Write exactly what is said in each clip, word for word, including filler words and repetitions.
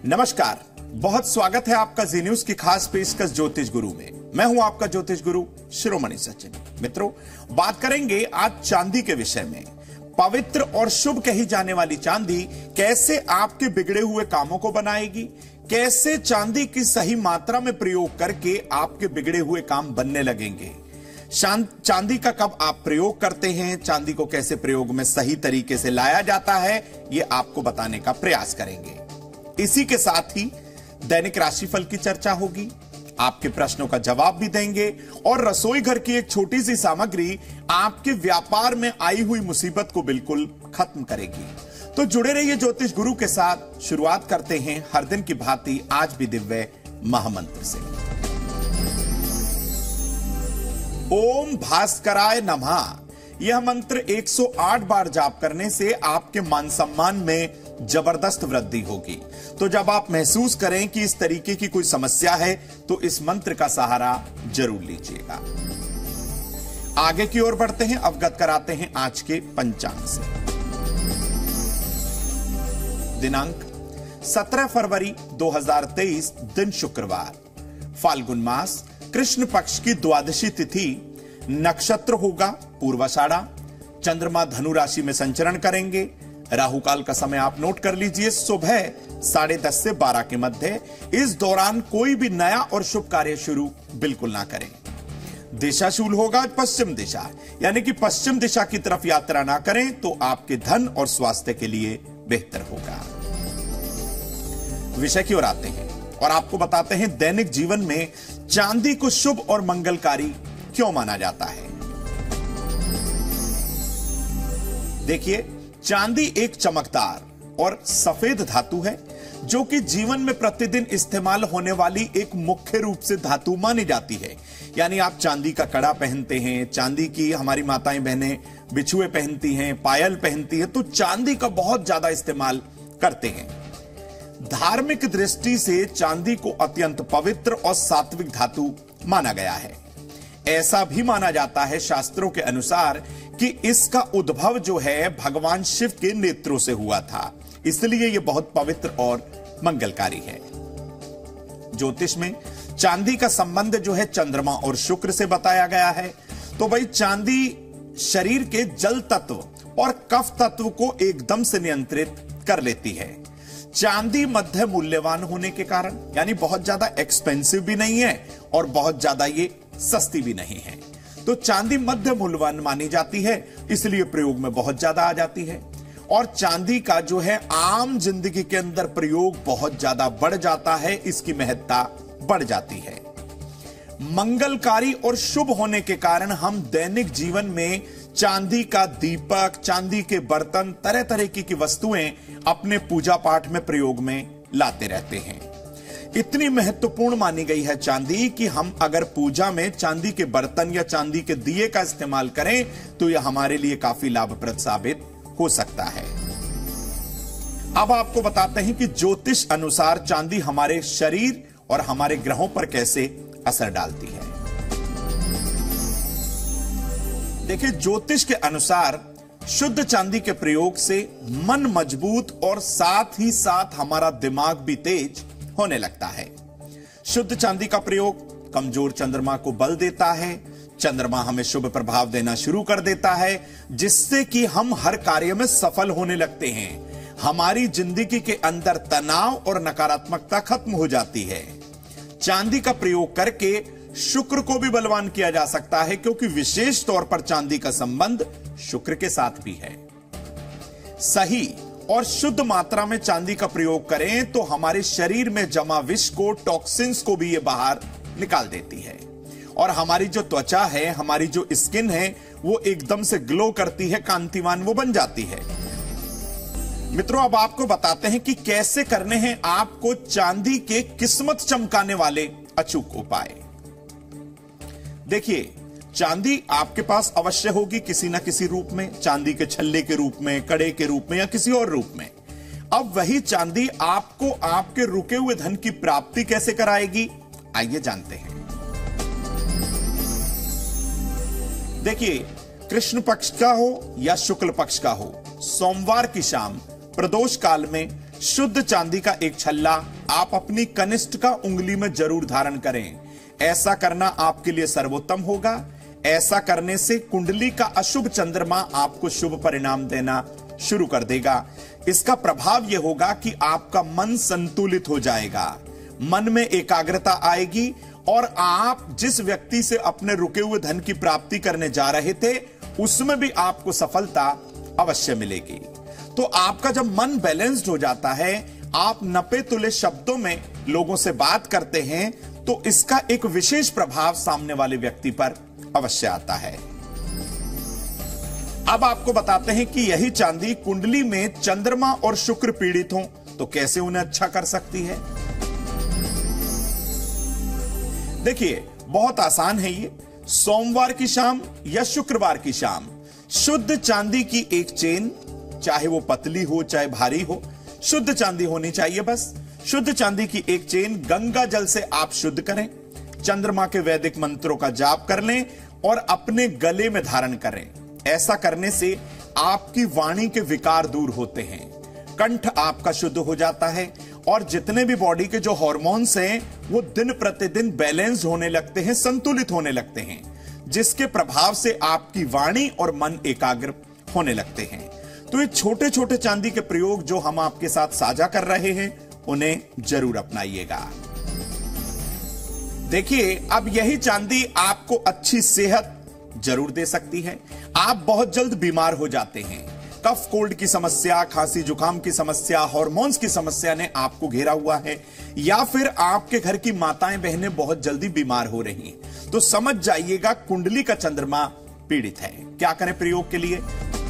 नमस्कार, बहुत स्वागत है आपका जी न्यूज की खास पेशकश ज्योतिष गुरु में। मैं हूं आपका ज्योतिष गुरु शिरोमणि सचिन। मित्रों, बात करेंगे आज चांदी के विषय में। पवित्र और शुभ कही जाने वाली चांदी कैसे आपके बिगड़े हुए कामों को बनाएगी, कैसे चांदी की सही मात्रा में प्रयोग करके आपके बिगड़े हुए काम बनने लगेंगे, चांदी का कब आप प्रयोग करते हैं, चांदी को कैसे प्रयोग में सही तरीके से लाया जाता है, यह आपको बताने का प्रयास करेंगे। इसी के साथ ही दैनिक राशिफल की चर्चा होगी, आपके प्रश्नों का जवाब भी देंगे और रसोई घर की एक छोटी सी सामग्री आपके व्यापार में आई हुई मुसीबत को बिल्कुल खत्म करेगी। तो जुड़े रहिए ज्योतिष गुरु के साथ। शुरुआत करते हैं हर दिन की भांति आज भी दिव्य महामंत्र से। ओम भास्कराय नमः। यह मंत्र एक सौ आठ बार जाप करने से आपके मान सम्मान में जबरदस्त वृद्धि होगी। तो जब आप महसूस करें कि इस तरीके की कोई समस्या है तो इस मंत्र का सहारा जरूर लीजिएगा। आगे की ओर बढ़ते हैं, अवगत कराते हैं आज के पंचांग से। दिनांक सत्रह फरवरी दो हज़ार तेईस, दिन शुक्रवार, फाल्गुन मास, कृष्ण पक्ष की द्वादशी तिथि, नक्षत्र होगा पूर्वाषाढ़ा, चंद्रमा धनु राशि में संचरण करेंगे। राहु काल का समय आप नोट कर लीजिए, सुबह साढ़े दस से बारह के मध्य। इस दौरान कोई भी नया और शुभ कार्य शुरू बिल्कुल ना करें। दिशाशूल होगा पश्चिम दिशा, यानी कि पश्चिम दिशा की तरफ यात्रा ना करें तो आपके धन और स्वास्थ्य के लिए बेहतर होगा। विषय की ओर आते हैं और आपको बताते हैं दैनिक जीवन में चांदी को शुभ और मंगलकारी क्यों माना जाता है। देखिए, चांदी एक चमकदार और सफेद धातु है जो कि जीवन में प्रतिदिन इस्तेमाल होने वाली एक मुख्य रूप से धातु मानी जाती है। यानी आप चांदी का कड़ा पहनते हैं, चांदी की हमारी माताएं बहनें बिछुए पहनती हैं, पायल पहनती हैं, तो चांदी का बहुत ज्यादा इस्तेमाल करते हैं। धार्मिक दृष्टि से चांदी को अत्यंत पवित्र और सात्विक धातु माना गया है। ऐसा भी माना जाता है शास्त्रों के अनुसार कि इसका उद्भव जो है भगवान शिव के नेत्रों से हुआ था, इसलिए यह बहुत पवित्र और मंगलकारी है। ज्योतिष में चांदी का संबंध जो है चंद्रमा और शुक्र से बताया गया है। तो भाई चांदी शरीर के जल तत्व और कफ तत्व को एकदम से नियंत्रित कर लेती है। चांदी मध्य मूल्यवान होने के कारण, यानी बहुत ज्यादा एक्सपेंसिव भी नहीं है और बहुत ज्यादा ये सस्ती भी नहीं है, तो चांदी मध्य मूल्यवान मानी जाती है, इसलिए प्रयोग में बहुत ज्यादा आ जाती है। और चांदी का जो है आम जिंदगी के अंदर प्रयोग बहुत ज्यादा बढ़ जाता है, इसकी महत्ता बढ़ जाती है। मंगलकारी और शुभ होने के कारण हम दैनिक जीवन में चांदी का दीपक, चांदी के बर्तन, तरह तरह की, की वस्तुएं अपने पूजा पाठ में प्रयोग में लाते रहते हैं। इतनी महत्वपूर्ण मानी गई है चांदी कि हम अगर पूजा में चांदी के बर्तन या चांदी के दिए का इस्तेमाल करें तो यह हमारे लिए काफी लाभप्रद साबित हो सकता है। अब आपको बताते हैं कि ज्योतिष अनुसार चांदी हमारे शरीर और हमारे ग्रहों पर कैसे असर डालती है। देखिए, ज्योतिष के अनुसार शुद्ध चांदी के प्रयोग से मन मजबूत और साथ ही साथ हमारा दिमाग भी तेज होने लगता है। शुद्ध चांदी का प्रयोग कमजोर चंद्रमा को बल देता है। चंद्रमा हमें शुभ प्रभाव देना शुरू कर देता है, जिससे कि हम हर कार्य में सफल होने लगते हैं। हमारी जिंदगी के अंदर तनाव और नकारात्मकता खत्म हो जाती है। चांदी का प्रयोग करके शुक्र को भी बलवान किया जा सकता है, क्योंकि विशेष तौर पर चांदी का संबंध शुक्र के साथ भी है। सही और शुद्ध मात्रा में चांदी का प्रयोग करें तो हमारे शरीर में जमा विष को, टॉक्सिन्स को भी ये बाहर निकाल देती है और हमारी जो त्वचा है, हमारी जो स्किन है, वो एकदम से ग्लो करती है, कांतिवान वो बन जाती है। मित्रों, अब आपको बताते हैं कि कैसे करने हैं आपको चांदी के किस्मत चमकाने वाले अचूक उपाय। देखिए, चांदी आपके पास अवश्य होगी किसी ना किसी रूप में, चांदी के छल्ले के रूप में, कड़े के रूप में या किसी और रूप में। अब वही चांदी आपको आपके रुके हुए धन की प्राप्ति कैसे कराएगी, आइए जानते हैं। देखिए, कृष्ण पक्ष का हो या शुक्ल पक्ष का हो, सोमवार की शाम प्रदोष काल में शुद्ध चांदी का एक छल्ला आप अपनी कनिष्ठ का उंगली में जरूर धारण करें। ऐसा करना आपके लिए सर्वोत्तम होगा। ऐसा करने से कुंडली का अशुभ चंद्रमा आपको शुभ परिणाम देना शुरू कर देगा। इसका प्रभाव यह होगा कि आपका मन संतुलित हो जाएगा, मन में एकाग्रता आएगी और आप जिस व्यक्ति से अपने रुके हुए धन की प्राप्ति करने जा रहे थे उसमें भी आपको सफलता अवश्य मिलेगी। तो आपका जब मन बैलेंस्ड हो जाता है, आप नपे तुले शब्दों में लोगों से बात करते हैं, तो इसका एक विशेष प्रभाव सामने वाले व्यक्ति पर अवश्य आता है। अब आपको बताते हैं कि यही चांदी कुंडली में चंद्रमा और शुक्र पीड़ित हो तो कैसे उन्हें अच्छा कर सकती है। देखिए, बहुत आसान है ये। सोमवार की शाम या शुक्रवार की शाम शुद्ध चांदी की एक चेन, चाहे वो पतली हो चाहे भारी हो, शुद्ध चांदी होनी चाहिए बस। शुद्ध चांदी की एक चेन गंगा जल से आप शुद्ध करें, चंद्रमा के वैदिक मंत्रों का जाप कर लें और अपने गले में धारण करें। ऐसा करने से आपकी वाणी के विकार दूर होते हैं, कंठ आपका शुद्ध हो जाता है और जितने भी बॉडी के जो हार्मोन्स हैं वो दिन प्रतिदिन बैलेंस होने लगते हैं, संतुलित होने लगते हैं, जिसके प्रभाव से आपकी वाणी और मन एकाग्र होने लगते हैं। तो ये छोटे छोटे चांदी के प्रयोग जो हम आपके साथ साझा कर रहे हैं उन्हें जरूर अपनाइएगा। देखिए, अब यही चांदी आपको अच्छी सेहत जरूर दे सकती है। आप बहुत जल्द बीमार हो जाते हैं, कफ कोल्ड की समस्या, खांसी जुकाम की समस्या, हार्मोन्स की समस्या ने आपको घेरा हुआ है, या फिर आपके घर की माताएं बहनें बहुत जल्दी बीमार हो रही हैं, तो समझ जाइएगा कुंडली का चंद्रमा पीड़ित है। क्या करें प्रयोग के लिए?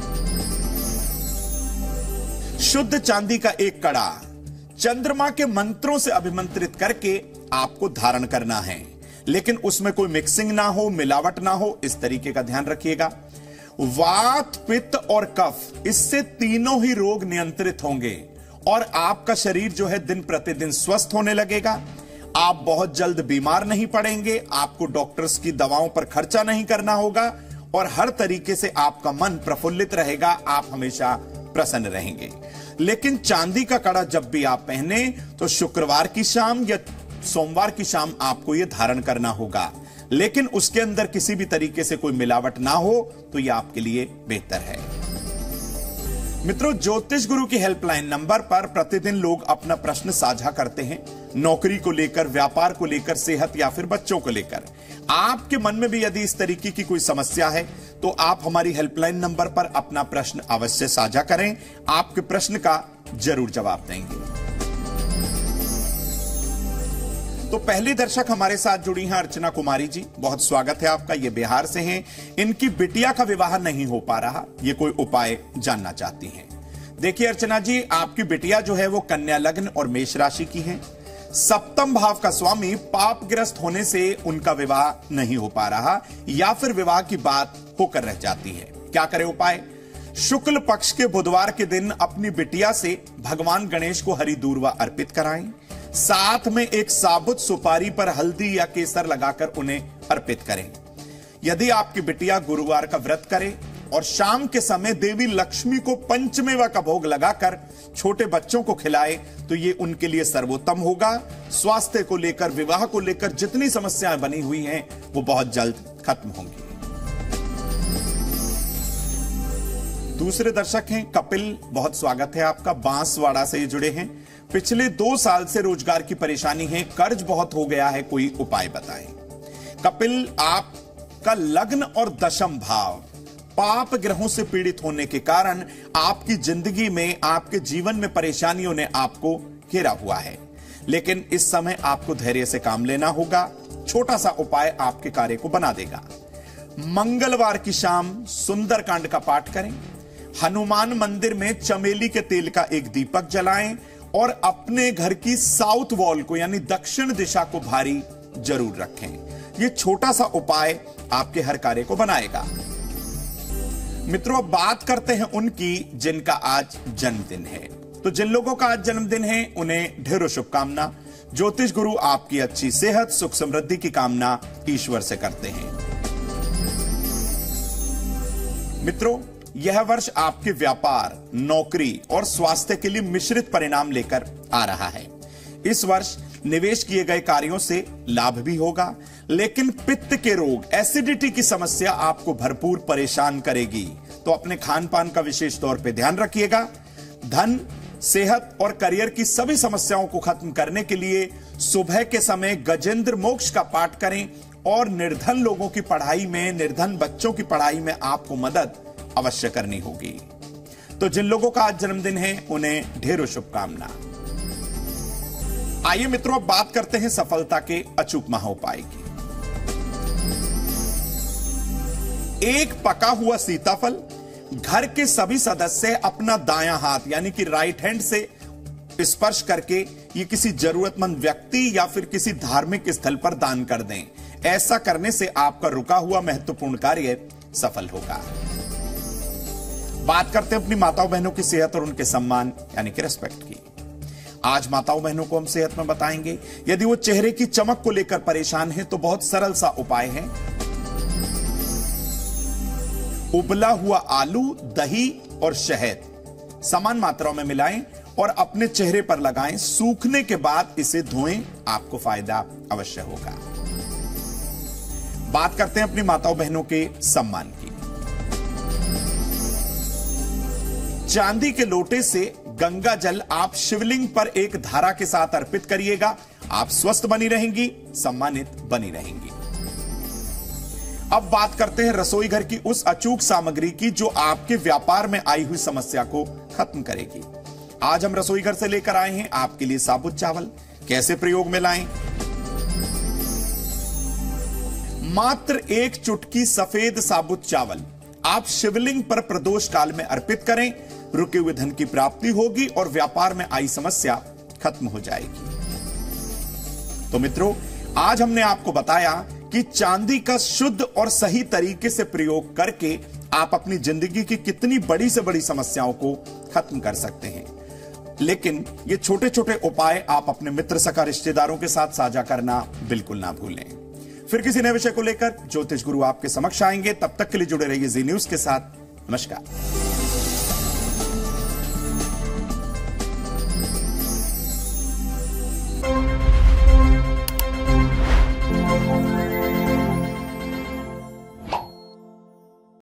शुद्ध चांदी का एक कड़ा चंद्रमा के मंत्रों से अभिमंत्रित करके आपको धारण करना है, लेकिन उसमें कोई मिक्सिंग ना हो, मिलावट ना हो, इस तरीके का ध्यान रखिएगा। वात, पित्त और कफ, इससे तीनों ही रोग नियंत्रित होंगे और आपका शरीर जो है दिन प्रतिदिन स्वस्थ होने लगेगा। आप बहुत जल्द बीमार नहीं पड़ेंगे, आपको डॉक्टर्स की दवाओं पर खर्चा नहीं करना होगा और हर तरीके से आपका मन प्रफुल्लित रहेगा, आप हमेशा प्रसन्न रहेंगे। लेकिन चांदी का कड़ा जब भी आप पहने तो शुक्रवार की शाम या सोमवार की शाम आपको यह धारण करना होगा, लेकिन उसके अंदर किसी भी तरीके से कोई मिलावट ना हो तो यह आपके लिए बेहतर है। मित्रों, ज्योतिष गुरु की हेल्पलाइन नंबर पर प्रतिदिन लोग अपना प्रश्न साझा करते हैं, नौकरी को लेकर, व्यापार को लेकर, सेहत या फिर बच्चों को लेकर। आपके मन में भी यदि इस तरीके की कोई समस्या है तो आप हमारी हेल्पलाइन नंबर पर अपना प्रश्न अवश्य साझा करें, आपके प्रश्न का जरूर जवाब देंगे। तो पहली दर्शक हमारे साथ जुड़ी हैं अर्चना कुमारी जी, बहुत स्वागत है आपका। ये बिहार से हैं, इनकी बिटिया का विवाह नहीं हो पा रहा, ये कोई उपाय जानना चाहती हैं। देखिए अर्चना जी, आपकी बिटिया जो है वो कन्या लग्न और मेष राशि की है। सप्तम भाव का स्वामी पापग्रस्त होने से उनका विवाह नहीं हो पा रहा या फिर विवाह की बात होकर रह जाती है। क्या करें उपाय? शुक्ल पक्ष के बुधवार के दिन अपनी बिटिया से भगवान गणेश को हरि दूर्वा अर्पित कराएं, साथ में एक साबुत सुपारी पर हल्दी या केसर लगाकर उन्हें अर्पित करें। यदि आपकी बिटिया गुरुवार का व्रत करे और शाम के समय देवी लक्ष्मी को पंचमेवा का भोग लगाकर छोटे बच्चों को खिलाए तो ये उनके लिए सर्वोत्तम होगा। स्वास्थ्य को लेकर, विवाह को लेकर जितनी समस्याएं बनी हुई हैं वो बहुत जल्द खत्म होंगी। दूसरे दर्शक हैं कपिल, बहुत स्वागत है आपका, बांसवाड़ा से जुड़े हैं। पिछले दो साल से रोजगार की परेशानी है, कर्ज बहुत हो गया है, कोई उपाय बताएं। कपिल, आपका लग्न और दशम भाव पाप ग्रहों से पीड़ित होने के कारण आपकी जिंदगी में, आपके जीवन में परेशानियों ने आपको घेरा हुआ है, लेकिन इस समय आपको धैर्य से काम लेना होगा। छोटा सा उपाय आपके कार्य को बना देगा। मंगलवार की शाम सुंदरकांड का पाठ करें, हनुमान मंदिर में चमेली के तेल का एक दीपक जलाएं और अपने घर की साउथ वॉल को यानी दक्षिण दिशा को भारी जरूर रखें। यह छोटा सा उपाय आपके हर कार्य को बनाएगा। मित्रों, अब बात करते हैं उनकी जिनका आज जन्मदिन है। तो जिन लोगों का आज जन्मदिन है उन्हें ढेरों शुभकामना। ज्योतिष गुरु आपकी अच्छी सेहत, सुख समृद्धि की कामना ईश्वर से करते हैं। मित्रों, यह वर्ष आपके व्यापार, नौकरी और स्वास्थ्य के लिए मिश्रित परिणाम लेकर आ रहा है। इस वर्ष निवेश किए गए कार्यों से लाभ भी होगा, लेकिन पित्त के रोग, एसिडिटी की समस्या आपको भरपूर परेशान करेगी, तो अपने खान पान का विशेष तौर पे ध्यान रखिएगा। धन, सेहत और करियर की सभी समस्याओं को खत्म करने के लिए सुबह के समय गजेंद्र मोक्ष का पाठ करें और निर्धन लोगों की पढ़ाई में, निर्धन बच्चों की पढ़ाई में आपको मदद अवश्य करनी होगी। तो जिन लोगों का आज जन्मदिन है उन्हें ढेरों शुभकामना। आइए मित्रों, अब बात करते हैं सफलता के अचूक महाउपाय की। एक पका हुआ सीताफल घर के सभी सदस्य अपना दायां हाथ यानी कि राइट हैंड से स्पर्श करके ये किसी जरूरतमंद व्यक्ति या फिर किसी धार्मिक स्थल पर दान कर दें। ऐसा करने से आपका रुका हुआ महत्वपूर्ण कार्य सफल होगा। बात करते हैं अपनी माताओं बहनों की सेहत और उनके सम्मान यानी कि रिस्पेक्ट की। आज माताओं बहनों को हम सेहत में बताएंगे। यदि वो चेहरे की चमक को लेकर परेशान है तो बहुत सरल सा उपाय है। उबला हुआ आलू, दही और शहद समान मात्रा में मिलाएं और अपने चेहरे पर लगाएं। सूखने के बाद इसे धोएं, आपको फायदा अवश्य होगा। बात करते हैं अपनी माताओं बहनों के सम्मान की। चांदी के लोटे से गंगा जल आप शिवलिंग पर एक धारा के साथ अर्पित करिएगा। आप स्वस्थ बनी रहेंगी, सम्मानित बनी रहेंगी। अब बात करते हैं रसोई घर की उस अचूक सामग्री की जो आपके व्यापार में आई हुई समस्या को खत्म करेगी। आज हम रसोई घर से लेकर आए हैं आपके लिए साबुत चावल। कैसे प्रयोग में लाएं? मात्र एक चुटकी सफेद साबुत चावल आप शिवलिंग पर प्रदोष काल में अर्पित करें। रुके हुए धन की प्राप्ति होगी और व्यापार में आई समस्या खत्म हो जाएगी। तो मित्रों, आज हमने आपको बताया कि चांदी का शुद्ध और सही तरीके से प्रयोग करके आप अपनी जिंदगी की कितनी बड़ी से बड़ी समस्याओं को खत्म कर सकते हैं। लेकिन ये छोटे छोटे उपाय आप अपने मित्र, सखा, रिश्तेदारों के साथ साझा करना बिल्कुल ना भूलें। फिर किसी नए विषय को लेकर ज्योतिष गुरु आपके समक्ष आएंगे। तब तक के लिए जुड़े रहिए जी न्यूज के साथ। नमस्कार।